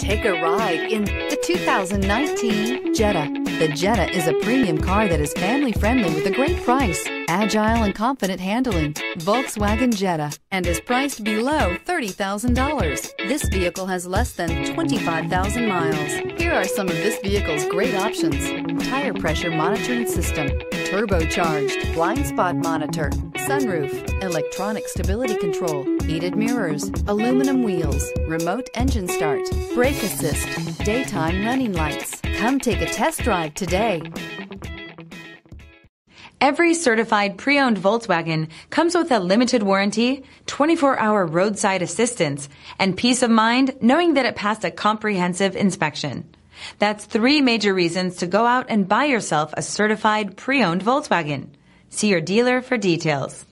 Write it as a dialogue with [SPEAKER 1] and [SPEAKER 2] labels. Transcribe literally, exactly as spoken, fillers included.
[SPEAKER 1] Take a ride in the two thousand nineteen Jetta. The Jetta is a premium car that is family-friendly with a great price, agile and confident handling. Volkswagen Jetta, and is priced below thirty thousand dollars. This vehicle has less than twenty-five thousand miles. Here are some of this vehicle's great options: tire pressure monitoring system, turbocharged, blind spot monitor, sunroof, electronic stability control, heated mirrors, aluminum wheels, remote engine start, brake assist, daytime running lights. Come take a test drive today.
[SPEAKER 2] Every certified pre-owned Volkswagen comes with a limited warranty, twenty-four hour roadside assistance, and peace of mind knowing that it passed a comprehensive inspection. That's three major reasons to go out and buy yourself a certified pre-owned Volkswagen. See your dealer for details.